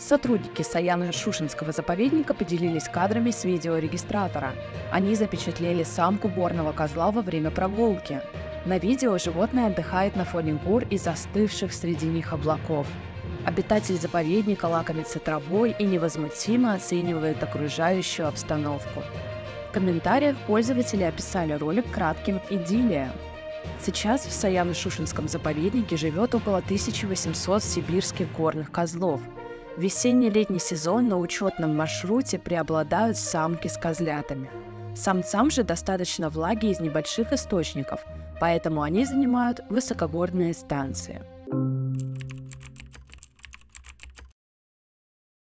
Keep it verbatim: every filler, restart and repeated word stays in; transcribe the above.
Сотрудники Саяно-Шушенского заповедника поделились кадрами с видеорегистратора. Они запечатлели самку горного козла во время прогулки. На видео животное отдыхает на фоне гор и застывших среди них облаков. Обитатель заповедника лакомится травой и невозмутимо оценивает окружающую обстановку. В комментариях пользователи описали ролик кратким «идиллием». Сейчас в Саяно-Шушенском заповеднике живет около тысячи восьмисот сибирских горных козлов. В весенне-летний сезон на учетном маршруте преобладают самки с козлятами. Самцам же достаточно влаги из небольших источников, поэтому они занимают высокогорные станции.